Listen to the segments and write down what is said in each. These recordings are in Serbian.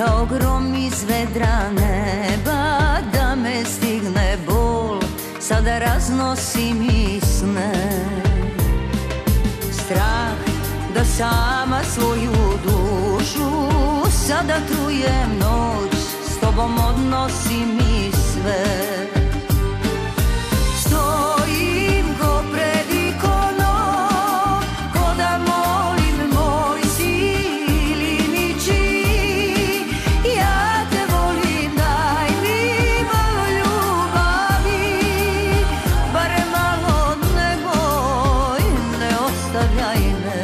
kao grom iz vedra neba, da me stigne bol, sada raznosi mi sne. Strah da sama svoju dušu sada trujem noć, s tobom odnosi mi sve. Stojim ko pred ikonom, ko da molim moj siliniči, ja te volim, daj mi malo ljubavi, barem malo, nemoj, ne ostavljaj me.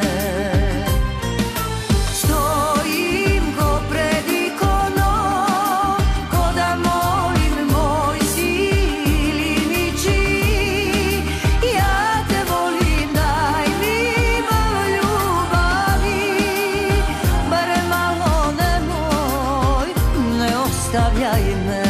Stojim ko pred ikonom, ko da molim moj siliniči, ja te volim, daj mi malo ljubavi, barem malo, nemoj, ne ostavljaj me.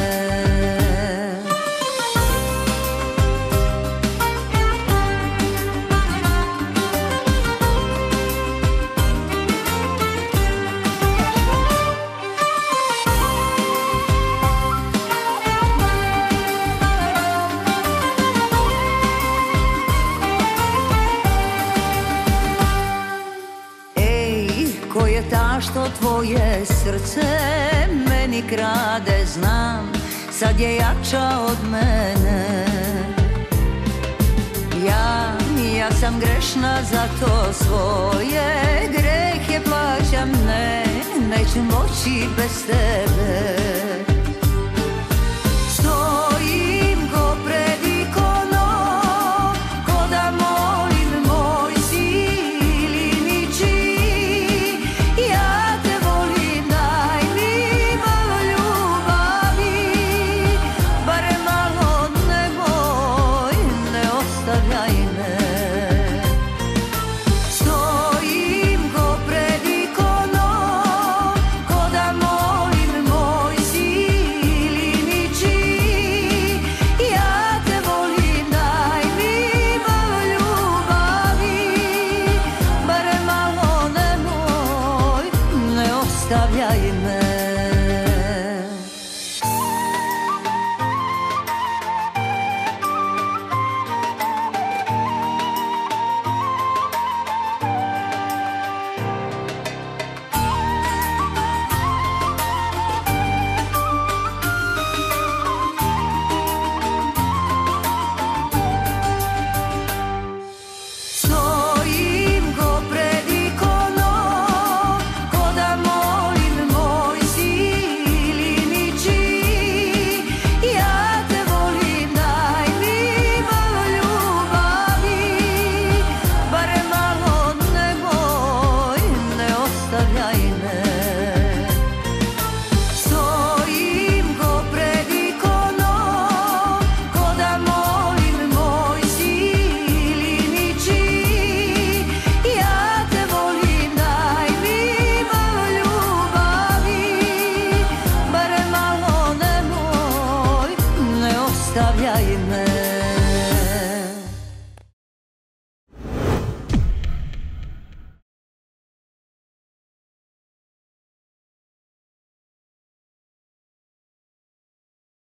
Ej, ko je ta što tvoje srce meni krade, znam, sad je jača od mene. Ja sam grešna za to svoje grehe plaćam, ne, neću moći bez tebe. Stojim ko pred ikonom, ko da molim moj siliniči, ja te volim, daj mi malo ljubavi, barem malo, nemoj, ne ostavljaj me. Stojim ko pred ikonom, ko da molim moj siliniči, ja te volim, daj mi malo ljubavi, barem malo, nemoj, ne ostavljaj me.